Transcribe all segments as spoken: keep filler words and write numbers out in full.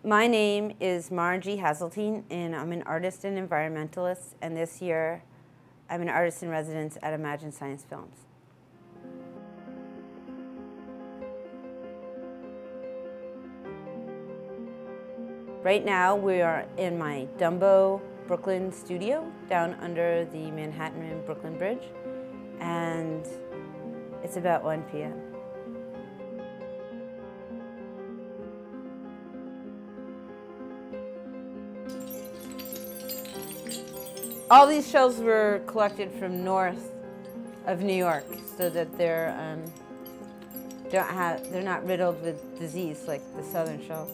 My name is Margie Hazeltine, and I'm an artist and environmentalist, and this year I'm an artist in residence at Imagine Science Films. Right now we are in my Dumbo Brooklyn studio down under the Manhattan and Brooklyn Bridge, and it's about one p m All these shells were collected from north of New York, so that they're um, don't have they're not riddled with disease like the southern shells.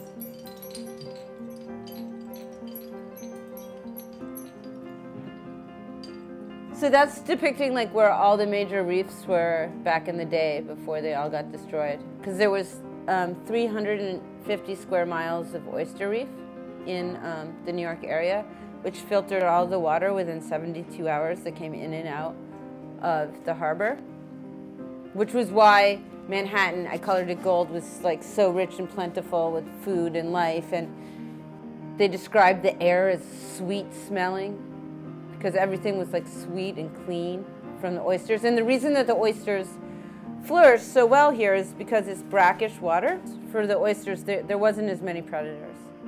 So that's depicting like where all the major reefs were back in the day before they all got destroyed. Because there was um, three hundred fifty square miles of oyster reef in um, the New York area, which filtered all the water within seventy-two hours that came in and out of the harbor. Which was why Manhattan, I colored it gold, was like so rich and plentiful with food and life. And they described the air as sweet smelling, because everything was like sweet and clean from the oysters. And the reason that the oysters flourish so well here is because it's brackish water. For the oysters, there, there wasn't as many predators.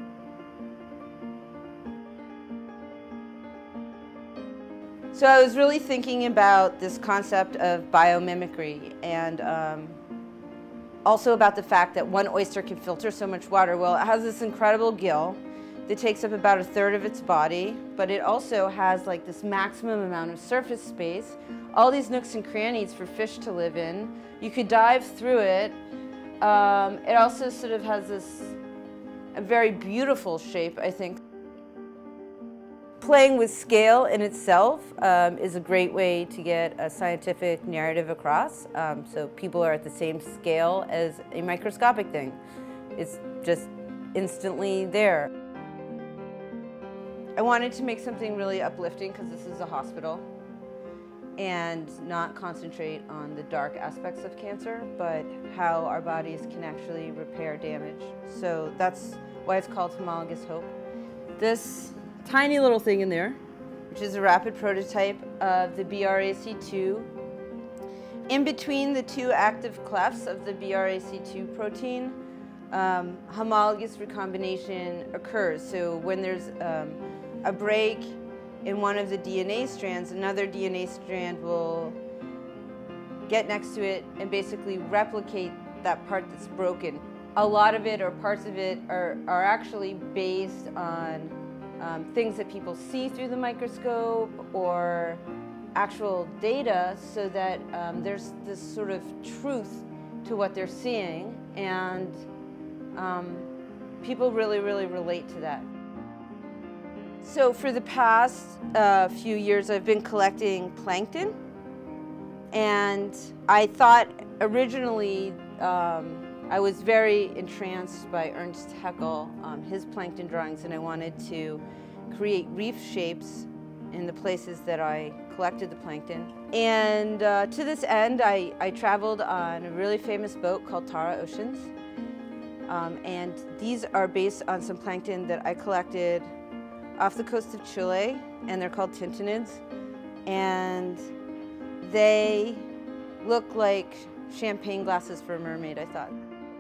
So I was really thinking about this concept of biomimicry, and um, also about the fact that one oyster can filter so much water. Well, it has this incredible gill that takes up about a third of its body, but it also has like this maximum amount of surface space, all these nooks and crannies for fish to live in. You could dive through it. Um, it also sort of has this a very beautiful shape, I think. Playing with scale in itself um, is a great way to get a scientific narrative across. Um, so people are at the same scale as a microscopic thing. It's just instantly there. I wanted to make something really uplifting because this is a hospital, and not concentrate on the dark aspects of cancer, but how our bodies can actually repair damage. So that's why it's called Homologous Hope. This tiny little thing in there, which is a rapid prototype of the B R A C two. In between the two active clefts of the B R A C two protein, um, homologous recombination occurs. So when there's um, a break in one of the D N A strands, another D N A strand will get next to it and basically replicate that part that's broken. A lot of it, or parts of it, are, are actually based on Um, things that people see through the microscope, or actual data, so that um, there's this sort of truth to what they're seeing, and um, people really, really relate to that. So for the past uh, few years I've been collecting plankton, and I thought originally um, I was very entranced by Ernst Haeckel, um, his plankton drawings, and I wanted to create reef shapes in the places that I collected the plankton. And uh, to this end, I, I traveled on a really famous boat called Tara Oceans. Um, and these are based on some plankton that I collected off the coast of Chile, and they're called tintinnids. And they look like champagne glasses for a mermaid, I thought.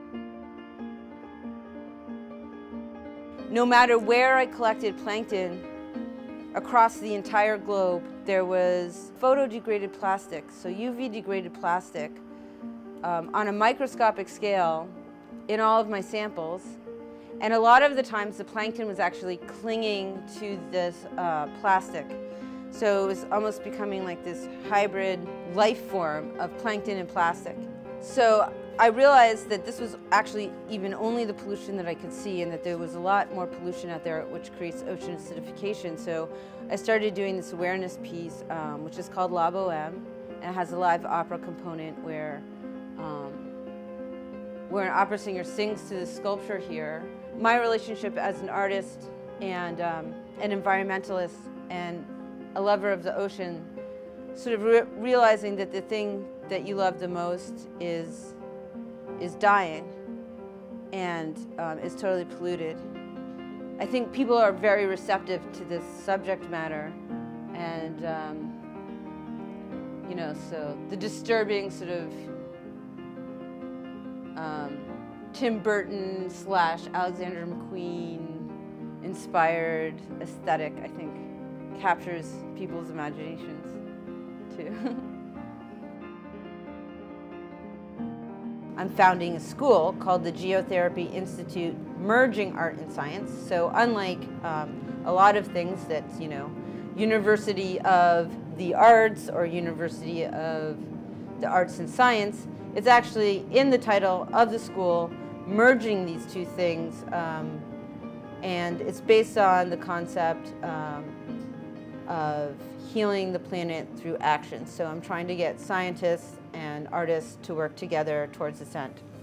No matter where I collected plankton across the entire globe, there was photodegraded plastic, so U V degraded plastic, um, on a microscopic scale in all of my samples. And a lot of the times the plankton was actually clinging to this uh, plastic. So it was almost becoming like this hybrid life form of plankton and plastic. So I realized that this was actually even only the pollution that I could see, and that there was a lot more pollution out there, which creates ocean acidification. So I started doing this awareness piece, um, which is called La Bohème, and it has a live opera component where, um, where an opera singer sings to the sculpture here. My relationship as an artist and um, an environmentalist and a lover of the ocean, sort of re realizing that the thing that you love the most is is dying and um, is totally polluted. I think people are very receptive to this subject matter, and um, you know, so the disturbing sort of um, Tim Burton slash Alexander McQueen inspired aesthetic, I think, captures people's imaginations too. I'm founding a school called the Geotherapy Institute, merging art and science. So unlike um, a lot of things that, you know, University of the Arts or University of the Arts and Science, it's actually in the title of the school, merging these two things. Um, and it's based on the concept um, of healing the planet through action. So I'm trying to get scientists and artists to work together towards this end.